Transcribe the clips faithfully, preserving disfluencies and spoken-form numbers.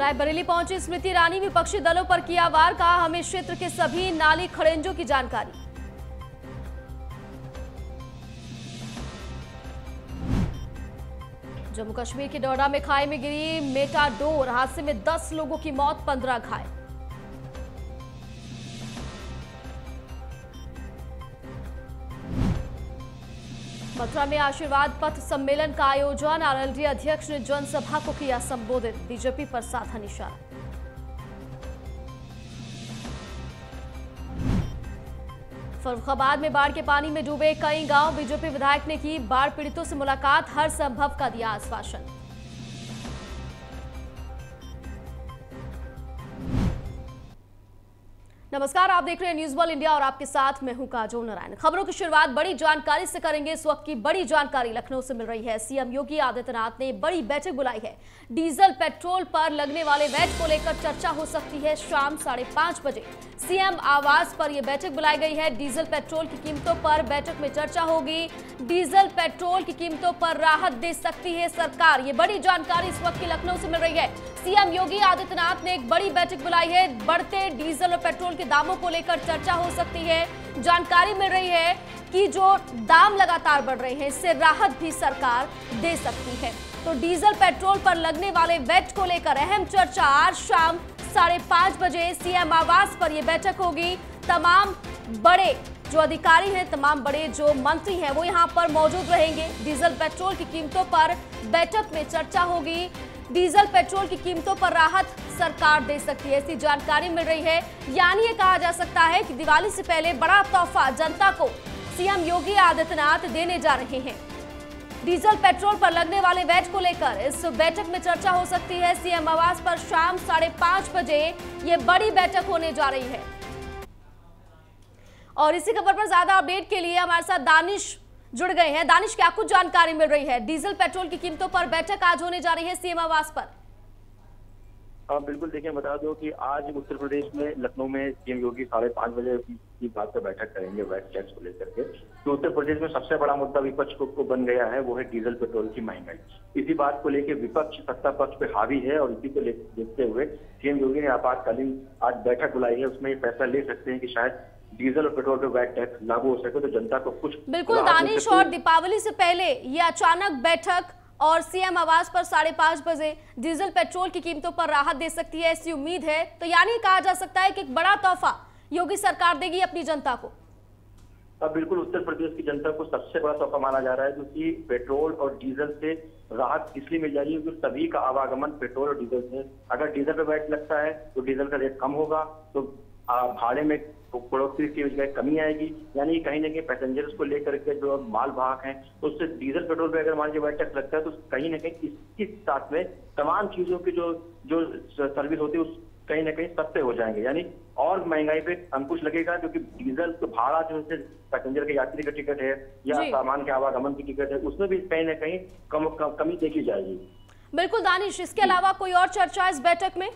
रायबरेली पहुंची स्मृति ईरानी, विपक्षी दलों पर किया वार, कहा हमें क्षेत्र के सभी नाली खड़ेंजों की जानकारी। जम्मू कश्मीर के डोडा में खाई में गिरी मेटाडोर, हादसे में दस लोगों की मौत, पंद्रह घायल। मथुरा में आशीर्वाद पथ सम्मेलन का आयोजन, आरएलडी अध्यक्ष ने जनसभा को किया संबोधित, बीजेपी पर साधा निशाना। फर्रुखाबाद में बाढ़ के पानी में डूबे कई गांव, बीजेपी विधायक ने की बाढ़ पीड़ितों से मुलाकात, हर संभव का दिया आश्वासन। नमस्कार, आप देख रहे हैं न्यूज वर्ल्ड इंडिया और आपके साथ मैं हूं काजोल नारायण। खबरों की शुरुआत बड़ी जानकारी से करेंगे। इस वक्त की बड़ी जानकारी लखनऊ से मिल रही है। सीएम योगी आदित्यनाथ ने बड़ी बैठक बुलाई है। डीजल पेट्रोल पर लगने वाले वैट को लेकर चर्चा हो सकती है शाम साढ़े पांच बजे। सीएम आवास पर यह बैठक बुलाई गई है। डीजल पेट्रोल की कीमतों पर बैठक में चर्चा होगी। डीजल पेट्रोल की कीमतों पर राहत दे सकती है सरकार, ये बड़ी जानकारी इस वक्त की लखनऊ से मिल रही है। सीएम योगी आदित्यनाथ ने एक बड़ी बैठक बुलाई है। बढ़ते डीजल और पेट्रोल के दामों को लेकर चर्चा हो सकती है। जानकारी मिल रही है कि जो दाम लगातार बढ़ रहे हैं, इससे राहत भी सरकार दे सकती है। तो डीजल पेट्रोल पर लगने वाले वैट को लेकर अहम चर्चा आज शाम साढ़े पांच बजे सीएम आवास पर यह बैठक होगी। तमाम बड़े जो अधिकारी हैं, तमाम बड़े जो मंत्री हैं, वो यहाँ पर मौजूद रहेंगे। डीजल पेट्रोल की कीमतों पर बैठक में चर्चा होगी। डीजल पेट्रोल की कीमतों पर राहत सरकार दे सकती है, ऐसी जानकारी मिल रही है। यानी ये कहा जा सकता है कि दिवाली से पहले बड़ा तोहफा जनता को सीएम योगी आदित्यनाथ देने जा रहे हैं। डीजल पेट्रोल पर लगने वाले वैट को लेकर इस बैठक में चर्चा हो सकती है। सीएम आवास पर शाम साढ़े पांच बजे ये बड़ी बैठक होने जा रही है। और इसी खबर पर ज्यादा अपडेट के लिए हमारे साथ दानिश जुड़ गए हैं। दानिश, क्या कुछ जानकारी मिल रही है? डीजल पेट्रोल की कीमतों पर बैठक आज होने जा रही है सीएम आवास पर। हाँ बिल्कुल, देखिए बता दो कि आज उत्तर प्रदेश में लखनऊ में सीएम योगी साढ़े पांच बजे की बात पर बैठक करेंगे वैट टैक्स को लेकर के। तो उत्तर प्रदेश में सबसे बड़ा मुद्दा विपक्ष को, को बन गया है, वो है डीजल पेट्रोल की महंगाई। इसी बात को लेकर विपक्ष सत्ता पक्ष पे हावी है और इसी को देखते हुए सीएम योगी ने आपातकालीन आज बैठक बुलाई है। उसमें ये फैसला ले सकते हैं कि शायद डीजल और पेट्रोल पे वैट टैक्स लागू हो सके तो जनता को कुछ बिल्कुल दानिश। और दीपावली से पहले ये अचानक बैठक और सीएम आवास पर साढ़े पांच बजे डीजल पेट्रोल की कीमतों पर राहत दे सकती है, ऐसी उम्मीद है। तो यानी कहा जा सकता है कि एक बड़ा तोहफा योगी सरकार देगी अपनी जनता को। अब बिल्कुल उत्तर प्रदेश की जनता को सबसे बड़ा तोहफा माना जा रहा है, क्योंकि पेट्रोल और डीजल से राहत इसलिए मिल जाएगी क्योंकि सभी का आवागमन पेट्रोल और डीजल से। अगर डीजल पे वैट लगता है तो डीजल का रेट कम होगा, तो भाड़े में बढ़ोतरी की कमी आएगी। यानी कहीं ना कहीं पैसेंजर्स को लेकर के जो माल वाहक हैं, तो उससे डीजल पेट्रोल पे अगर मान लीजिए वैट टैक्स लगता है तो कहीं ना कहीं इसके साथ में तमाम चीजों की जो जो सर्विस होती है उस कहीं ना कहीं सस्ते हो जाएंगे। यानी और महंगाई पे अंकुश लगेगा, क्योंकि डीजल तो भाड़ा जो है पैसेंजर के यात्री का टिकट है या सामान के आवागमन की टिकट है, उसमें भी कहीं ना कहीं कम, कम, कमी देखी जाएगी। बिल्कुल दानिश, इसके अलावा कोई और चर्चा इस बैठक में?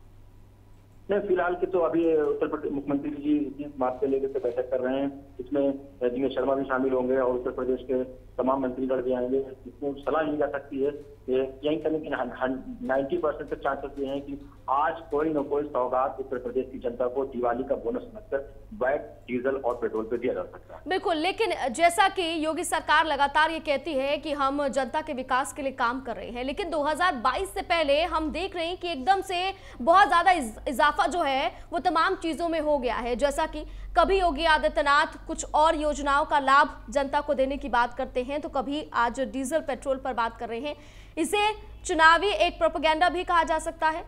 नहीं, फिलहाल के तो अभी उत्तर प्रदेश मुख्यमंत्री जी इस बात को लेकर बैठक कर रहे हैं। इसमें दिनेश शर्मा भी शामिल होंगे और उत्तर प्रदेश के तमाम मंत्रीगण भी आएंगे। इसमें सलाह ली जा सकती है, यही करने के नाइन्टी परसेंट तक चांसेस ये हैं कि आज कोई न कोई सौगात उत्तर प्रदेश की जनता को दिवाली का बोनस समझकर वैट डीजल और पेट्रोल पे दिया जा सकता है। बिल्कुल, लेकिन जैसा कि योगी सरकार लगातार ये कहती है कि हम जनता के विकास के लिए काम कर रहे हैं, लेकिन दो हज़ार बाईस से पहले हम देख रहे हैं कि एकदम से बहुत ज्यादा इजाफा जो है वो तमाम चीजों में हो गया है। जैसा कि कभी योगी आदित्यनाथ कुछ और योजनाओं का लाभ जनता को देने की बात करते हैं, तो कभी आज डीजल पेट्रोल पर बात कर रहे हैं। इसे चुनावी एक प्रोपेगेंडा भी कहा जा सकता है।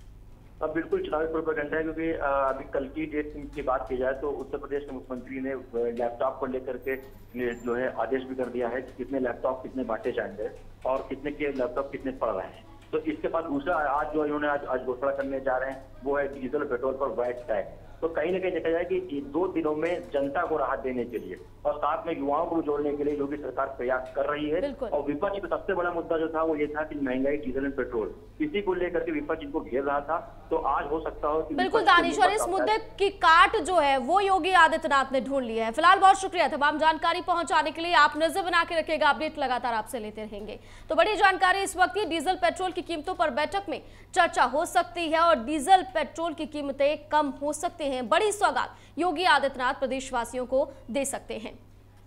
अब बिल्कुल चुनावी प्रोपेगेंडा है, क्योंकि अभी कल की डेट की बात की जाए तो उत्तर प्रदेश के मुख्यमंत्री ने लैपटॉप को लेकर के जो है आदेश भी कर दिया है कि कितने लैपटॉप कितने बांटे जाएंगे और कितने के लैपटॉप कितने पड़ रहे हैं। तो इसके बाद दूसरा आज जो इन्होंने आज आज घोषणा करने जा रहे हैं वो है डीजल पेट्रोल पर वैट टैक्स। तो कहीं ना कहीं देखा जाए कि ये दो दिनों में जनता को राहत देने के लिए और साथ में युवाओं को जोड़ने के लिए योगी सरकार प्रयास कर रही है। और विपक्ष का सबसे बड़ा मुद्दा जो था वो ये था कि महंगाई, डीजल एंड पेट्रोल, इसी को लेकर के विपक्ष इनको घेर रहा था। तो आज हो सकता हो कि बिल्कुल दानिश, और इस मुद्दे की काट जो है वो योगी आदित्यनाथ ने ढूंढ लिया है। फिलहाल बहुत शुक्रिया तमाम जानकारी पहुंचाने के लिए। आप नजर बना के रखिएगा, अपडेट लगातार आपसे लेते रहेंगे। तो बड़ी जानकारी इस वक्त डीजल पेट्रोल की कीमतों पर बैठक में चर्चा हो सकती है और डीजल पेट्रोल की कीमतें कम हो सकती हैं। बड़ी सौगात योगी आदित्यनाथ प्रदेशवासियों को दे सकते हैं।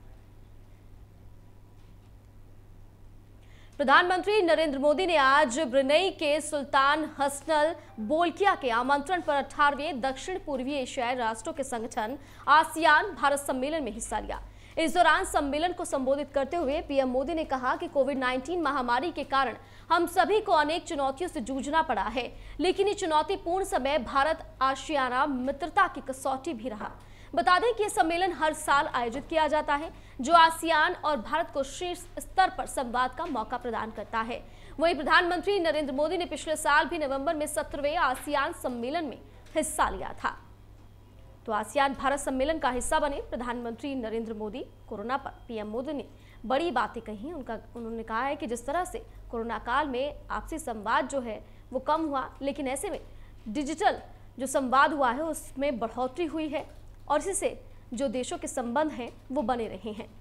प्रधानमंत्री नरेंद्र मोदी ने आज ब्रुनेई के सुल्तान हसनल बोल्किया के आमंत्रण पर अठारहवें दक्षिण पूर्वी एशियाई राष्ट्रों के संगठन आसियान भारत सम्मेलन में हिस्सा लिया। इस दौरान सम्मेलन को संबोधित करते हुए पीएम मोदी ने कहा कि कोविड उन्नीस महामारी के कारण हम सभी को अनेक चुनौतियों से जूझना पड़ा है, लेकिन ये चुनौतीपूर्ण समय भारत आसियाना मित्रता की कसौटी भी रहा। बता दें कि यह सम्मेलन हर साल आयोजित किया जाता है, जो आसियान और भारत को शीर्ष स्तर पर संवाद का मौका प्रदान करता है। वहीं प्रधानमंत्री नरेंद्र मोदी ने पिछले साल भी नवंबर में सत्रहवें आसियान सम्मेलन में हिस्सा लिया था। तो आसियान भारत सम्मेलन का हिस्सा बने प्रधानमंत्री नरेंद्र मोदी। कोरोना पर पीएम मोदी ने बड़ी बातें कही। उनका उन्होंने कहा है कि जिस तरह से कोरोना काल में आपसी संवाद जो है वो कम हुआ, लेकिन ऐसे में डिजिटल जो संवाद हुआ है उसमें बढ़ोतरी हुई है और इसी से जो देशों के संबंध हैं वो बने रहे हैं।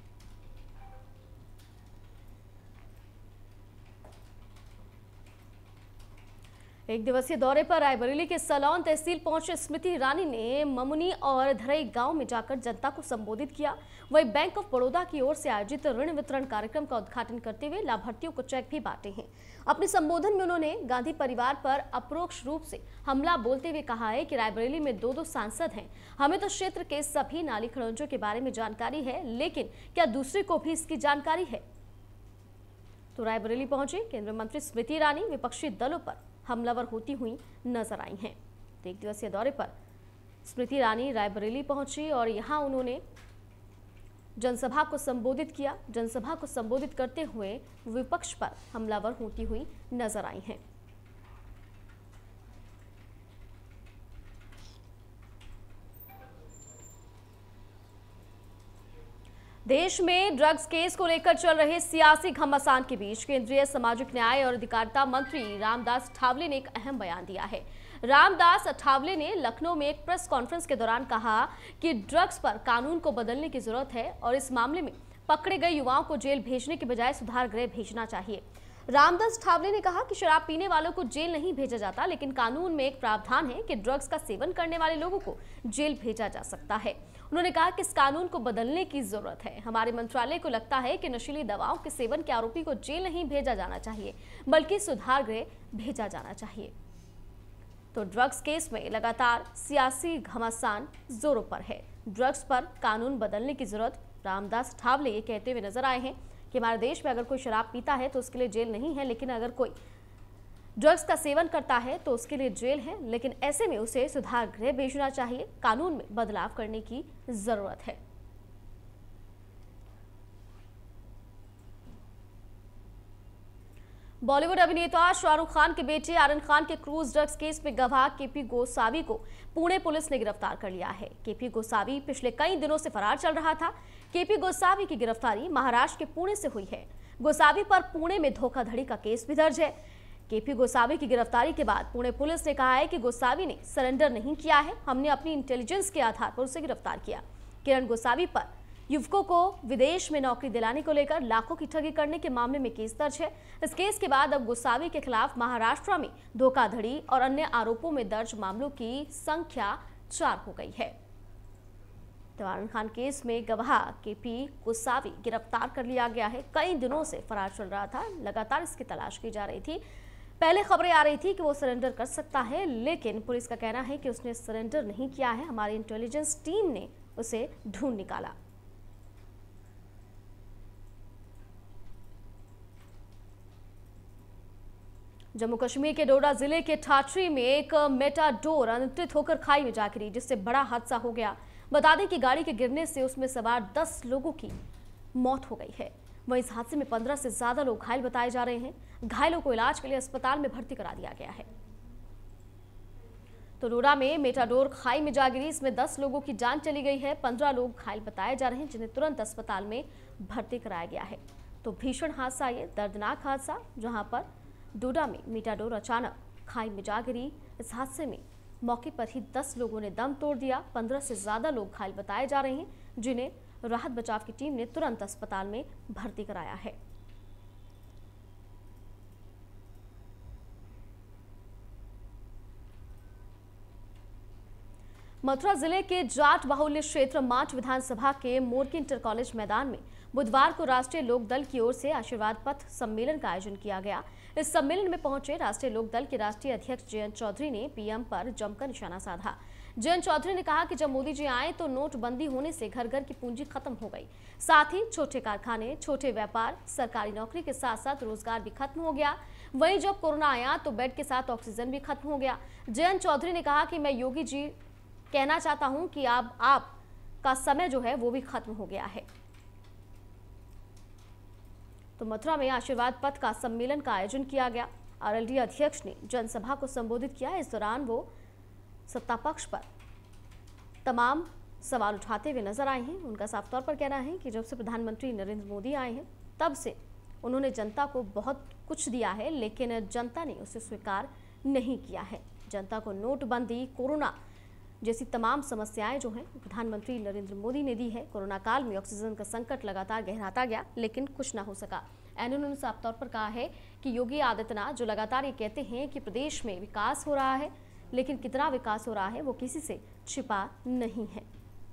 एक दिवसीय दौरे पर रायबरेली के सलौन तहसील पहुंचे स्मृति ईरानी ने ममुनी और धरई गांव में जाकर जनता को संबोधित किया। वहीं बैंक ऑफ बड़ौदा की ओर से आयोजित ऋण वितरण कार्यक्रम का उद्घाटन करते हुए लाभार्थियों को चेक भी बांटे हैं। अपने संबोधन में उन्होंने गांधी परिवार पर अप्रोक्ष रूप से हमला बोलते हुए कहा है कि रायबरेली में दो दो सांसद हैं। हमें तो क्षेत्र के सभी नाली खड़ंजों के बारे में जानकारी है, लेकिन क्या दूसरे को भी इसकी जानकारी है? तो रायबरेली पहुंचे केंद्रीय मंत्री स्मृति ईरानी विपक्षी दलों पर हमलावर होती हुई नजर आई हैं। तो एक दिवसीय दौरे पर स्मृति ईरानी रायबरेली पहुंची और यहां उन्होंने जनसभा को संबोधित किया। जनसभा को संबोधित करते हुए विपक्ष पर हमलावर होती हुई नजर आई हैं। देश में ड्रग्स केस को लेकर चल रहे सियासी घमासान के बीच केंद्रीय सामाजिक न्याय और अधिकारिता मंत्री रामदास अठावले ने एक अहम बयान दिया है। रामदास अठावले ने लखनऊ में एक प्रेस कॉन्फ्रेंस के दौरान कहा कि ड्रग्स पर कानून को बदलने की जरूरत है और इस मामले में पकड़े गए युवाओं को जेल भेजने के बजाय सुधार गृह भेजना चाहिए। रामदास अठावले ने कहा कि शराब पीने वालों को जेल नहीं भेजा जाता, लेकिन कानून में एक प्रावधान है कि ड्रग्स का सेवन करने वाले लोगों को जेल भेजा जा सकता है। उन्होंने कहा कि इस कानून को बदलने की जरूरत है। हमारे मंत्रालय को लगता है कि नशीली दवाओं के सेवन के आरोपी को जेल नहीं भेजा जाना चाहिए, बल्कि सुधार गृह भेजा जाना चाहिए। तो ड्रग्स केस में लगातार सियासी घमासान जोरों पर है। ड्रग्स पर कानून बदलने की जरूरत रामदास अठावले ये कहते हुए नजर आए हैं कि हमारे देश में अगर कोई शराब पीता है तो उसके लिए जेल नहीं है, लेकिन अगर कोई ड्रग्स का सेवन करता है तो उसके लिए जेल है, लेकिन ऐसे में उसे सुधार गृह भेजना चाहिए। कानून में बदलाव करने की जरूरत है। बॉलीवुड अभिनेता शाहरुख खान के बेटे आर्यन खान के क्रूज ड्रग्स केस में गवाह केपी गोसावी को पुणे पुलिस ने गिरफ्तार कर लिया है। केपी गोसावी पिछले कई दिनों से फरार चल रहा था। केपी गोसावी की गिरफ्तारी महाराष्ट्र के पुणे से हुई है। गोसावी पर पुणे में धोखाधड़ी का केस भी दर्ज है। केपी गोसावी की गिरफ्तारी के बाद पुणे पुलिस ने कहा है कि गोसावी ने सरेंडर नहीं किया है, हमने अपनी इंटेलिजेंस के आधार पर उसे गिरफ्तार किया। किरण गोसावी पर युवकों को विदेश में नौकरी दिलाने को लेकर लाखों की ठगी करने के मामले में केस दर्ज है। इस केस के बाद अब गोसावी के खिलाफ महाराष्ट्र में धोखाधड़ी और अन्य आरोपों में दर्ज मामलों की संख्या चार हो गई है। तो आर्यन खान केस में गवाह केपी गोसावी गिरफ्तार कर लिया गया है। कई दिनों से फरार चल रहा था, लगातार इसकी तलाश की जा रही थी। पहले खबरें आ रही थी कि वो सरेंडर कर सकता है, लेकिन पुलिस का कहना है कि उसने सरेंडर नहीं किया है। हमारी इंटेलिजेंस टीम ने उसे ढूंढ निकाला। जम्मू कश्मीर के डोडा जिले के ठाठरी में एक मेटाडोर अनियंत्रित होकर खाई में जा गिरी, जिससे बड़ा हादसा हो गया। बता दें कि गाड़ी के गिरने से उसमें सवार दस लोगों की मौत हो गई है। वहीं इस हादसे में पंद्रह से ज्यादा लोग घायल बताए जा रहे हैं। घायलों को इलाज के लिए अस्पताल में भर्ती करा दिया गया है। तो डोडा में मेटाडोर खाई में जा गिरी, इसमें दस लोगों की जान चली गई है। पंद्रह लोग घायल बताए जा रहे हैं, जिन्हें तुरंत अस्पताल में भर्ती कराया गया है। तो भीषण हादसा, ये दर्दनाक हादसा, जहां पर डोडा में मेटाडोर अचानक खाई में जा गिरी। इस हादसे में मौके पर ही दस लोगों ने दम तोड़ दिया। पंद्रह से ज्यादा लोग घायल बताए जा रहे हैं, जिन्हें राहत बचाव की टीम ने तुरंत अस्पताल में भर्ती कराया है। मथुरा जिले के जाट बाहुल्य क्षेत्र माठ विधानसभा के मोरकी इंटर कॉलेज मैदान में बुधवार को राष्ट्रीय लोक दल की ओर से आशीर्वाद पथ सम्मेलन का आयोजन किया गया। इस सम्मेलन में पहुंचे राष्ट्रीय लोक दल के राष्ट्रीय अध्यक्ष जयंत चौधरी ने पीएम पर जमकर निशाना साधा। जयंत चौधरी ने कहा कि जब मोदी जी आए तो नोटबंदी होने से घर घर की पूंजी खत्म हो गई, साथ ही छोटे कारखाने, छोटे व्यापार, सरकारी नौकरी के साथ साथ रोजगार भी खत्म हो गया। वहीं जब कोरोना आया तो बेड के साथ ऑक्सीजन भी खत्म हो गया। जयंत चौधरी ने कहा कि मैं योगी जी कहना चाहता हूं कि अब आप का समय जो है वो भी खत्म हो गया है। तो मथुरा में आशीर्वाद पथ का सम्मेलन का आयोजन किया गया। आरएलडी अध्यक्ष ने जनसभा को संबोधित किया। इस दौरान वो सत्ता पक्ष पर तमाम सवाल उठाते हुए नजर आए हैं। उनका साफ तौर पर कहना है कि जब से प्रधानमंत्री नरेंद्र मोदी आए हैं तब से उन्होंने जनता को बहुत कुछ दिया है, लेकिन जनता ने उसे स्वीकार नहीं किया है। जनता को नोटबंदी, कोरोना जैसी तमाम समस्याएं जो हैं प्रधानमंत्री नरेंद्र मोदी ने दी है। कोरोना काल में ऑक्सीजन का संकट लगातार गहराता गया, लेकिन कुछ ना हो सका। एन उन्होंने साफ तौर पर कहा है कि योगी आदित्यनाथ जो लगातार ये कहते हैं कि प्रदेश में विकास हो रहा है, लेकिन कितना विकास हो रहा है वो किसी से छिपा नहीं है।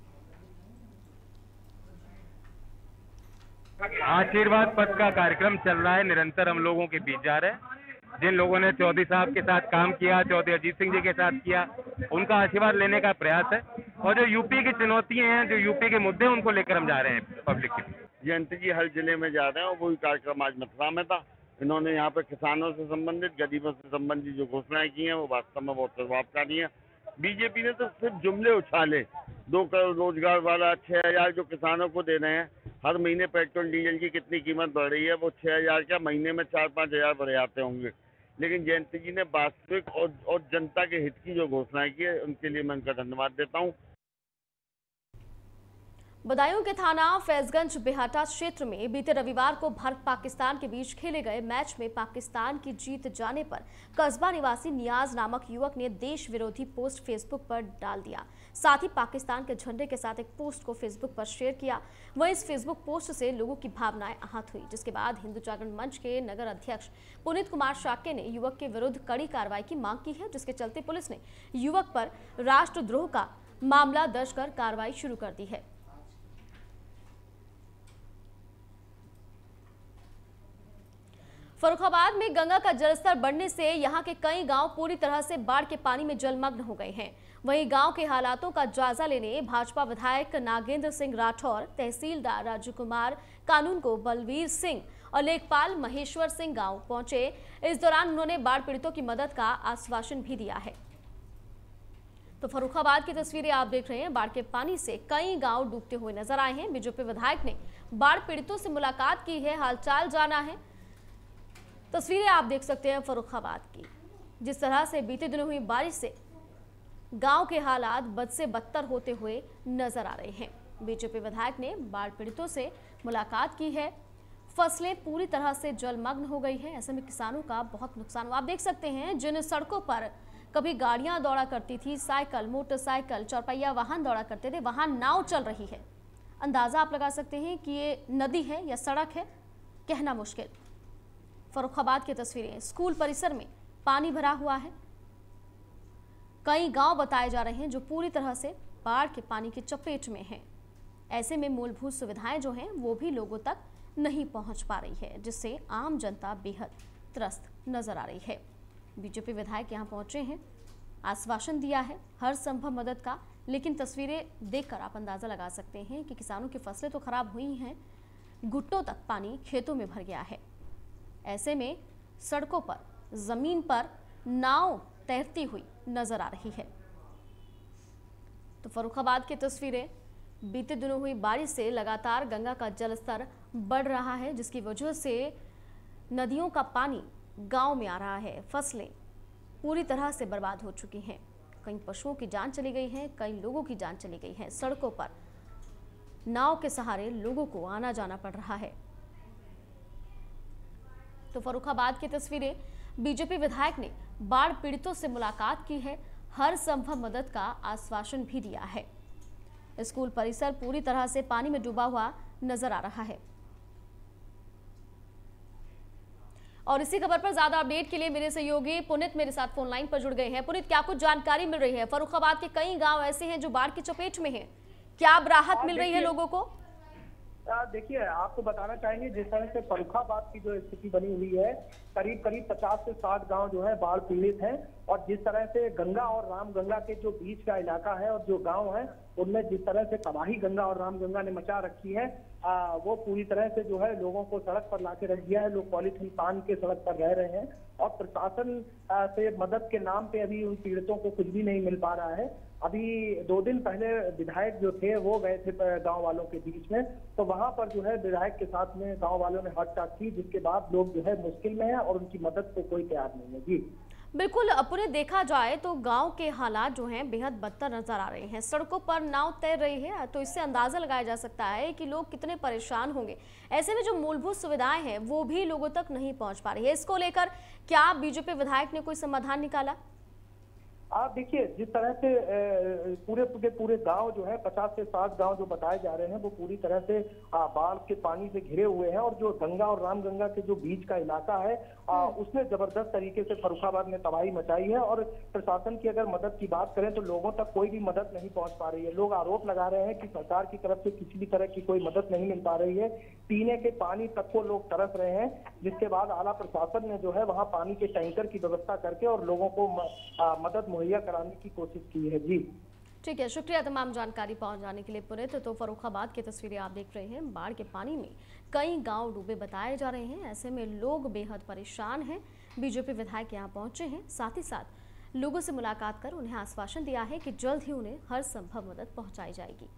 आशीर्वाद पथ का कार्यक्रम चल रहा है, निरंतर हम लोगों के बीच जा रहे हैं। जिन लोगों ने चौधरी साहब के साथ काम किया, चौधरी अजीत सिंह जी के साथ किया, उनका आशीर्वाद लेने का प्रयास है। और जो यूपी की चुनौतियां हैं, जो यूपी के मुद्दे हैं, उनको लेकर हम जा रहे हैं पब्लिक के बीच। जयंत जी हर जिले में जा रहे हैं और वही कार्यक्रम आज मथुरा में था। इन्होंने यहाँ पे किसानों से संबंधित, गरीबों से संबंधित जो घोषणाएं की हैं वो वास्तव में बहुत प्रभावकारी हैं। बीजेपी ने तो सिर्फ जुमले उछाले, दो करोड़ रोजगार वाला, छह हजार जो किसानों को दे रहे हैं। हर महीने पेट्रोल डीजल की कितनी कीमत बढ़ रही है, वो छह हजार क्या महीने में चार पाँच हजार बढ़ जाते होंगे। लेकिन जयंत जी ने वास्तविक और, और जनता के हित की जो घोषणाएं की है, उनके लिए मैं उनका धन्यवाद देता हूँ। बदायूं के थाना फैजगंज बेहाटा क्षेत्र में बीते रविवार को भारत पाकिस्तान के बीच खेले गए मैच में पाकिस्तान की जीत जाने पर कस्बा निवासी नियाज नामक युवक ने देश विरोधी पोस्ट फेसबुक पर डाल दिया। साथ ही पाकिस्तान के झंडे के साथ एक पोस्ट को फेसबुक पर शेयर किया। वहीं इस फेसबुक पोस्ट से लोगों की भावनाएं आहत हुई, जिसके बाद हिंदू जागरण मंच के नगर अध्यक्ष पुनीत कुमार शाक्य ने युवक के विरुद्ध कड़ी कार्रवाई की मांग की है, जिसके चलते पुलिस ने युवक पर राष्ट्रद्रोह का मामला दर्ज कर कार्रवाई शुरू कर दी है। फर्रुखाबाद में गंगा का जलस्तर बढ़ने से यहां के कई गांव पूरी तरह से बाढ़ के पानी में जलमग्न हो गए हैं। वहीं गांव के हालातों का जायजा लेने भाजपा विधायक नागेंद्र सिंह राठौर, तहसीलदार राजू कुमार कानून को, बलवीर सिंह और लेखपाल महेश्वर सिंह गांव पहुंचे। इस दौरान उन्होंने बाढ़ पीड़ितों की मदद का आश्वासन भी दिया है। तो फर्रुखाबाद की तस्वीरें आप देख रहे हैं। बाढ़ के पानी से कई गांव डूबते हुए नजर आए हैं। बीजेपी विधायक ने बाढ़ पीड़ितों से मुलाकात की है, हालचाल जाना है। तस्वीरें आप देख सकते हैं फर्रुखाबाद की। जिस तरह से बीते दिनों हुई बारिश से गांव के हालात बद से बदतर होते हुए नजर आ रहे हैं। बीजेपी विधायक ने बाढ़ पीड़ितों से मुलाकात की है। फसलें पूरी तरह से जलमग्न हो गई हैं, ऐसे में किसानों का बहुत नुकसान हुआ। आप देख सकते हैं जिन सड़कों पर कभी गाड़ियां दौड़ा करती थी, साइकिल, मोटरसाइकिल, चौपहिया वाहन दौड़ा करते थे, वहां नाव चल रही है। अंदाजा आप लगा सकते हैं कि ये नदी है या सड़क है, कहना मुश्किल। फर्रुखाबाद की तस्वीरें, स्कूल परिसर में पानी भरा हुआ है। कई गांव बताए जा रहे हैं जो पूरी तरह से बाढ़ के पानी की चपेट में हैं। ऐसे में मूलभूत सुविधाएं जो हैं वो भी लोगों तक नहीं पहुंच पा रही है, जिससे आम जनता बेहद त्रस्त नजर आ रही है। बीजेपी विधायक यहां पहुंचे हैं, आश्वासन दिया है हर संभव मदद का, लेकिन तस्वीरें देखकर आप अंदाजा लगा सकते हैं कि किसानों की फसलें तो खराब हुई हैं, घुटनों तक पानी खेतों में भर गया है। ऐसे में सड़कों पर, जमीन पर नाव तैरती हुई नजर आ रही है। तो फर्रुखाबाद की तस्वीरें, बीते दिनों हुई बारिश से लगातार गंगा का जलस्तर बढ़ रहा है, जिसकी वजह से नदियों का पानी गांव में आ रहा है। फसलें पूरी तरह से बर्बाद हो चुकी हैं। कई पशुओं की जान चली गई है, कई लोगों की जान चली गई है। सड़कों पर नाव के सहारे लोगों को आना जाना पड़ रहा है। तो फर्रुखाबाद की तस्वीरें। बीजेपी विधायक ने बाढ़ पीड़ितों से मुलाकात की है, हर संभव मदद का आश्वासन भी दिया है। स्कूल परिसर पूरी तरह से पानी में डूबा हुआ नजर आ रहा है। और इसी खबर पर ज्यादा अपडेट के लिए मेरे सहयोगी पुनित मेरे साथ फोन लाइन पर जुड़ गए हैं। पुनित, क्या कुछ जानकारी मिल रही है? फर्रुखाबाद के कई गांव ऐसे हैं जो बाढ़ की चपेट में हैं, क्या अब राहत मिल रही है लोगों को? देखिए, आपको बताना चाहेंगे जिस तरह से फर्रुखाबाद की जो स्थिति बनी हुई है, करीब करीब पचास से साठ गांव जो है बाढ़ पीड़ित हैं। और जिस तरह से गंगा और रामगंगा के जो बीच का इलाका है और जो गांव है उनमें जिस तरह से तबाही गंगा और रामगंगा ने मचा रखी है, आ, वो पूरी तरह से जो है लोगों को सड़क पर लाके रख दिया है। लोग पॉलीथीन तान के सड़क पर रह रहे हैं और प्रशासन से मदद के नाम पे अभी उन पीड़ितों को कुछ भी नहीं मिल पा रहा है। अभी दो दिन पहले विधायक जो थे वो गए थे गांव वालों के बीच में, तो वहां पर जो है विधायक के साथ में गांव वालों ने हटचाट की, जिसके बाद लोग जो है मुश्किल में है और उनकी मदद को कोई तैयार नहीं है। जी बिल्कुल, अपने देखा जाए तो गांव के हालात जो हैं बेहद बदतर नजर आ रहे हैं। सड़कों पर नाव तैर रही है, तो इससे अंदाजा लगाया जा सकता है कि लोग कितने परेशान होंगे। ऐसे में जो मूलभूत सुविधाएं हैं वो भी लोगों तक नहीं पहुंच पा रही है। इसको लेकर क्या बीजेपी विधायक ने कोई समाधान निकाला? आप देखिए, जिस तरह से पूरे पूरे पूरे गांव जो है पचास से साठ गांव जो बताए जा रहे हैं वो पूरी तरह से बाढ़ के पानी से घिरे हुए हैं। और जो गंगा और रामगंगा के जो बीच का इलाका है उसने जबरदस्त तरीके से फर्रुखाबाद में तबाही मचाई है। और प्रशासन की अगर मदद की बात करें तो लोगों तक कोई भी मदद नहीं पहुंच पा रही है। लोग आरोप लगा रहे हैं कि सरकार की तरफ से किसी भी तरह की कोई मदद नहीं मिल पा रही है। पीने के पानी तक को लोग तरस रहे हैं, जिसके बाद आला प्रशासन ने जो है वहाँ पानी के टैंकर की व्यवस्था करके और लोगों को मदद मुहैया कराने की कोशिश की है। जी ठीक है, शुक्रिया तमाम जानकारी पहुंचाने के लिए पुनित। तो फर्रुखाबाद की तस्वीरें आप देख रहे हैं। बाढ़ के पानी में कई गांव डूबे बताए जा रहे हैं। ऐसे में लोग बेहद परेशान हैं। बीजेपी विधायक यहां पहुंचे हैं, साथ ही साथ लोगों से मुलाकात कर उन्हें आश्वासन दिया है कि जल्द ही उन्हें हर संभव मदद पहुंचाई जाएगी।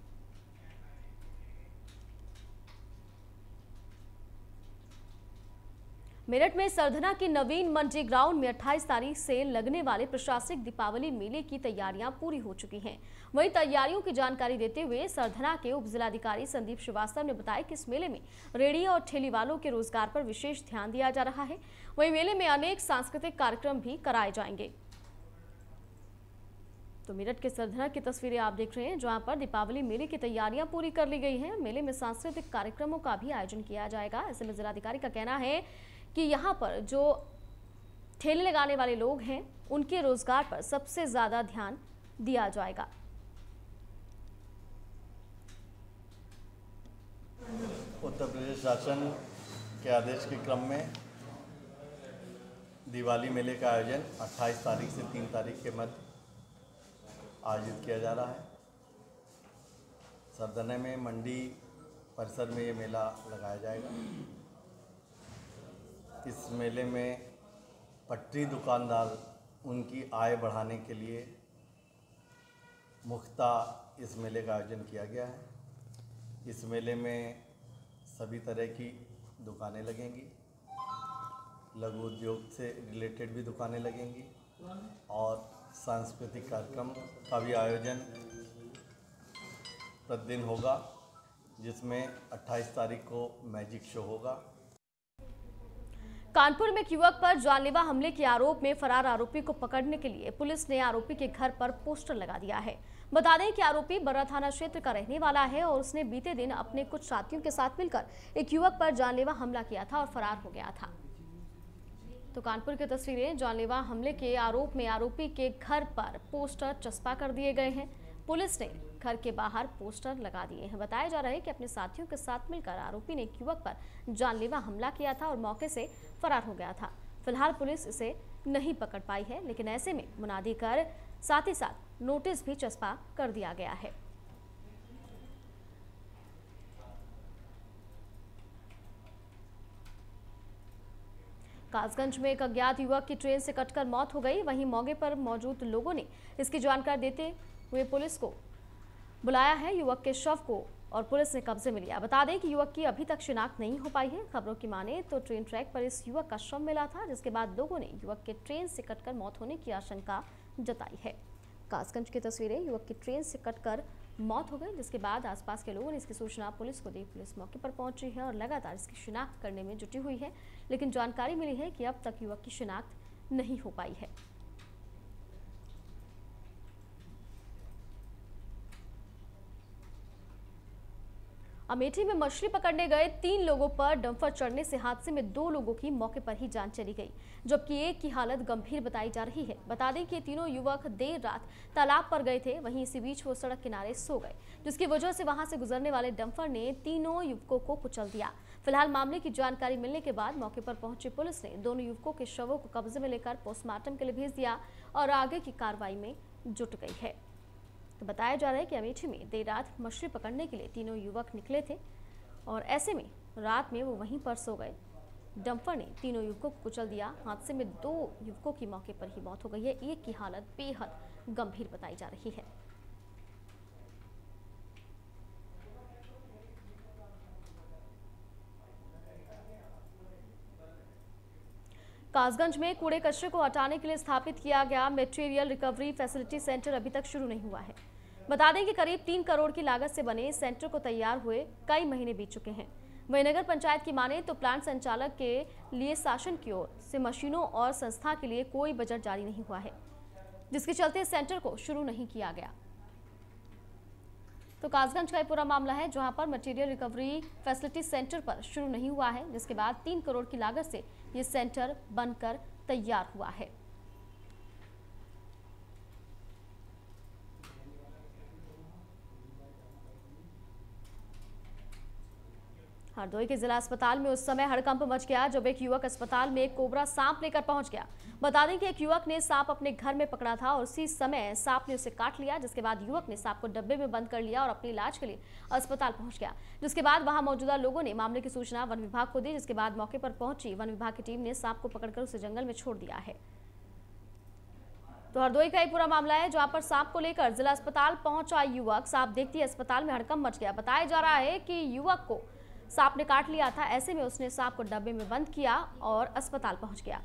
मेरठ में सरधना की नवीन मंडी ग्राउंड में अट्ठाईस तारीख से लगने वाले प्रशासनिक दीपावली मेले की तैयारियां पूरी हो चुकी हैं। वहीं तैयारियों की जानकारी देते हुए सरधना के उप जिलाधिकारी संदीप श्रीवास्तव ने बताया कि इस मेले में रेहड़ी और ठेली वालों के रोजगार पर विशेष ध्यान दिया जा रहा है। वहीं मेले में अनेक सांस्कृतिक कार्यक्रम भी कराए जाएंगे। तो मेरठ के सरधना की तस्वीरें आप देख रहे हैं, जहां पर दीपावली मेले की तैयारियां पूरी कर ली गई हैं। मेले में सांस्कृतिक कार्यक्रमों का भी आयोजन किया जाएगा। ऐसे में जिलाधिकारी का कहना है कि यहाँ पर जो ठेले लगाने वाले लोग हैं उनके रोजगार पर सबसे ज्यादा ध्यान दिया जाएगा। उत्तर प्रदेश शासन के आदेश के क्रम में दिवाली मेले का आयोजन अट्ठाईस तारीख से तीन तारीख के मध्य आयोजित किया जा रहा है। सरधना में मंडी परिसर में ये मेला लगाया जाएगा। इस मेले में पटरी दुकानदार उनकी आय बढ़ाने के लिए मुख्यतः इस मेले का आयोजन किया गया है। इस मेले में सभी तरह की दुकानें लगेंगी, लघु उद्योग से रिलेटेड भी दुकानें लगेंगी और सांस्कृतिक कार्यक्रम का भी आयोजन प्रतिदिन होगा, जिसमें अट्ठाईस तारीख को मैजिक शो होगा। कानपुर में एक युवक पर जानलेवा हमले के आरोप में फरार आरोपी को पकड़ने के लिए पुलिस ने आरोपी के घर पर पोस्टर लगा दिया है। बता दें कि आरोपी बर्रा थाना क्षेत्र का रहने वाला है और उसने बीते दिन अपने कुछ साथियों के साथ मिलकर एक युवक पर जानलेवा हमला किया था और फरार हो गया था। तो कानपुर की तस्वीरें, जानलेवा हमले के आरोप में आरोपी के घर पर पोस्टर चस्पा कर दिए गए हैं। पुलिस ने घर के बाहर पोस्टर लगा दिए हैं। बताया जा रहा है कि अपने साथियों के साथ मिलकर आरोपी ने एक युवक पर जानलेवा हमला किया था और मौके से फरार हो गया था। फिलहाल पुलिस इसे नहीं पकड़ पाई है, लेकिन ऐसे में मुनादी कर साथ ही साथ नोटिस भी चस्पा कर दिया गया है। कासगंज में एक अज्ञात युवक की ट्रेन से कटकर मौत हो गई। वहीं मौके पर मौजूद लोगों ने इसकी जानकारी देते हुए पुलिस को बुलाया है। युवक के शव को और पुलिस ने कब्जे में लिया। बता दें कि युवक की अभी तक शिनाख्त नहीं हो पाई है। खबरों की माने तो ट्रेन ट्रैक पर इस युवक का शव मिला था, जिसके बाद लोगों ने युवक के ट्रेन से कटकर मौत होने की आशंका जताई है। कासगंज की तस्वीरें। युवक की ट्रेन से कटकर मौत हो गई, जिसके बाद आसपास के लोगों ने इसकी सूचना पुलिस को दी। पुलिस मौके पर पहुंची है और लगातार इसकी शिनाख्त करने में जुटी हुई है, लेकिन जानकारी मिली है कि अब तक युवक की शिनाख्त नहीं हो पाई है। अमेठी में मछली पकड़ने गए तीन लोगों पर डंपर चढ़ने से हादसे में दो लोगों की मौके पर ही जान चली गई, जबकि एक की हालत गंभीर बताई जा रही है। बता दें कि तीनों युवक देर रात तालाब पर गए थे, वहीं इसी बीच वो सड़क किनारे सो गए, जिसकी वजह से वहां से गुजरने वाले डंपर ने तीनों युवकों को कुचल दिया। फिलहाल मामले की जानकारी मिलने के बाद मौके पर पहुंची पुलिस ने दोनों युवकों के शवों को कब्जे में लेकर पोस्टमार्टम के लिए भेज दिया और आगे की कार्रवाई में जुट गई है। तो बताया जा रहा है कि अमेठी में देर रात मछली पकड़ने के लिए तीनों युवक निकले थे और ऐसे में रात में वो वहीं पर सो गए। डंपर ने तीनों युवकों को कुचल दिया। हादसे में दो युवकों की मौके पर ही मौत हो गई है, एक की हालत बेहद गंभीर बताई जा रही है। कासगंज में कूड़े कचरे को हटाने के लिए स्थापित किया गया मटेरियल रिकवरी फैसिलिटी सेंटर अभी तक शुरू नहीं हुआ है। बता दें कि करीब तीन करोड़ की लागत से बने इस सेंटर को तैयार हुए कई महीने बीत चुके हैं। वहीं नगर पंचायत की माने तो प्लांट संचालक के लिए शासन की ओर से मशीनों और संस्था के लिए कोई बजट जारी नहीं हुआ है, जिसके चलते इस सेंटर को शुरू नहीं किया गया। तो कासगंज का पूरा मामला है, जहां पर मटेरियल रिकवरी फैसिलिटी सेंटर पर शुरू नहीं हुआ है, जिसके बाद तीन करोड़ की लागत से ये सेंटर बनकर तैयार हुआ है। हरदोई के जिला अस्पताल में उस समय हड़कंप मच गया जब एक युवक अस्पताल में एक कोबरा सांप लेकर पहुंच गया। बता दें कि एक युवक ने सांप अपने घर में पकड़ा था और उसी समय सांप ने उसे काट लिया, जिसके बाद युवक ने सांप को डब्बे में बंद कर लिया और अपने इलाज के लिए अस्पताल पहुंच गया। जिसके बाद वहां मौजूदा लोगों ने मामले की सूचना वन विभाग को दी, जिसके बाद मौके पर पहुंची वन विभाग की टीम ने सांप को पकड़कर उसे जंगल में छोड़ दिया है। तो हरदोई का ये पूरा मामला है, जहां पर सांप को लेकर जिला अस्पताल पहुंचा युवक। सांप देखते ही अस्पताल में हड़कंप मच गया। बताया जा रहा है कि युवक को सांप ने काट लिया था, ऐसे में उसने सांप को डब्बे में बंद किया और अस्पताल पहुंच गया।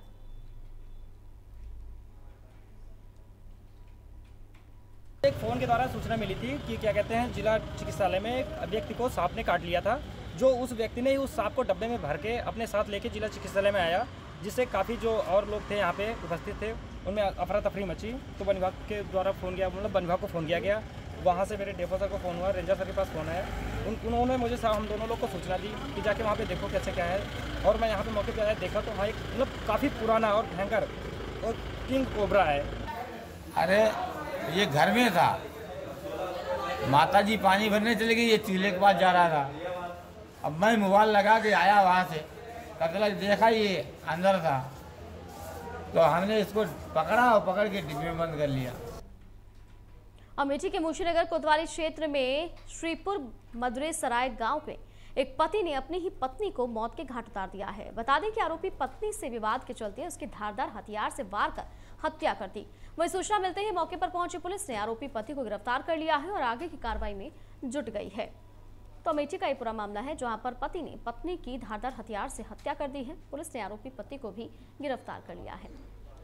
एक फोन के द्वारा सूचना मिली थी कि क्या कहते हैं जिला चिकित्सालय में एक व्यक्ति को सांप ने काट लिया था। जो उस व्यक्ति ने उस सांप को डब्बे में भर के अपने साथ लेके जिला चिकित्सालय में आया, जिससे काफ़ी जो और लोग थे यहाँ पे उपस्थित थे उनमें अफरा तफरी मची। तो वन विभाग के द्वारा फ़ोन किया, मतलब वन विभाग को फ़ोन किया गया। वहाँ से मेरे डेफो सर को फ़ोन हुआ, रेंजर सर के पास फ़ोन आया। उन उन्होंने मुझे हम दोनों लोग को सूचना दी कि जाके वहाँ पे देखो कैसे क्या है। और मैं यहाँ पे मौके पे आया, देखा तो वहाँ एक मतलब काफ़ी पुराना और भयंकर और किंग कोबरा है। अरे ये घर में था, माता जी पानी भरने चली गई, ये चूल्हे के पास जा रहा था। अब मैं मोबाइल लगा के आया वहाँ से, कतला देखा ये अंदर था, तो हमने इसको पकड़ा और पकड़ के डिब्बे में बंद कर लिया। अमेठी के मुशीनगर कोतवाली क्षेत्र में श्रीपुर मदुरे सराय गांव में एक पति ने अपनी ही पत्नी को मौत के घाट उतार दिया है। बता दें कि आरोपी पत्नी से विवाद के चलते उसके धारदार हथियार से वार कर हत्या कर दी। वही सूचना मिलते ही मौके पर पहुंची पुलिस ने आरोपी पति को गिरफ्तार कर लिया है और आगे की कार्रवाई में जुट गई है। तो अमेठी का ये पूरा मामला है, जहां पर पति ने पत्नी की धारदार हथियार से हत्या कर दी है। पुलिस ने आरोपी पति को भी गिरफ्तार कर लिया है।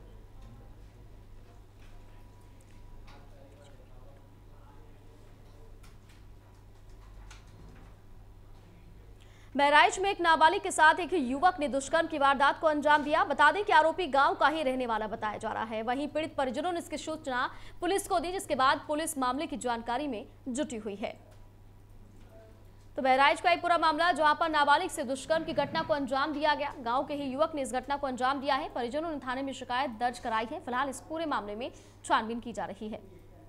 बहराइच में एक नाबालिग के साथ एक युवक ने दुष्कर्म की वारदात को अंजाम दिया। बता दें कि आरोपी गांव का ही रहने वाला बताया जा रहा है। वहीं पीड़ित परिजनों ने इसकी सूचना पुलिस को दी, जिसके बाद पुलिस मामले की जानकारी में जुटी हुई है। तो बहराइच का एक पूरा मामला, जहां पर नाबालिग से दुष्कर्म की घटना को अंजाम दिया गया। गांव के ही युवक ने इस घटना को अंजाम दिया है। परिजनों ने थाने में शिकायत दर्ज कराई है। फिलहाल इस पूरे मामले में छानबीन की जा रही है।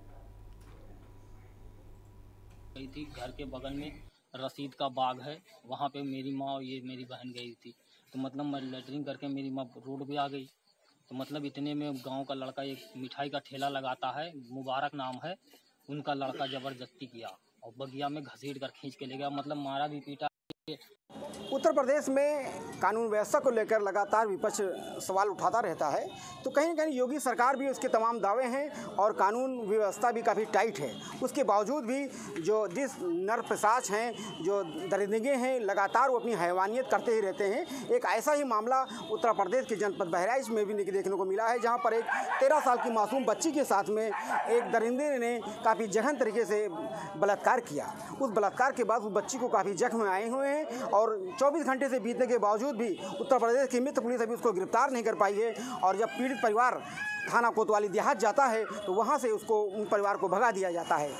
घर के बगल में रसीद का बाग है, वहाँ पे मेरी माँ और ये मेरी बहन गई थी। तो मतलब मैं लेटरिन करके मेरी माँ रोड पे आ गई। तो मतलब इतने में गांव का लड़का एक मिठाई का ठेला लगाता है, मुबारक नाम है, उनका लड़का जबरदस्ती किया और बगिया में घसीट कर खींच के ले गया। मतलब मारा भी पीटा। उत्तर प्रदेश में कानून व्यवस्था को लेकर लगातार विपक्ष सवाल उठाता रहता है, तो कहीं न कहीं योगी सरकार भी उसके तमाम दावे हैं और कानून व्यवस्था भी काफ़ी टाइट है। उसके बावजूद भी जो जिस नर पिशाच हैं, जो दरिंदे हैं, लगातार वो अपनी हैवानियत करते ही रहते हैं। एक ऐसा ही मामला उत्तर प्रदेश के जनपद बहराइच में भी देखने को मिला है, जहाँ पर एक तेरह साल की मासूम बच्ची के साथ में एक दरिंदे ने काफ़ी जघन तरीके से बलात्कार किया। उस बलात्कार के बाद उस बच्ची को काफ़ी जख्म आए हुए हैं और चौबीस घंटे से बीतने के बावजूद भी उत्तर प्रदेश की मित्र पुलिस अभी उसको गिरफ्तार नहीं कर पाई है। और जब पीड़ित परिवार थाना कोतवाली देहात जाता है तो वहां से उसको उन परिवार को भगा दिया जाता है।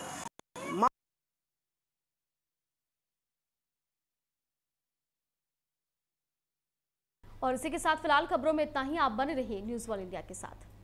और इसी के साथ फिलहाल खबरों में इतना ही। आप बने रहिए न्यूज़ वन इंडिया के साथ।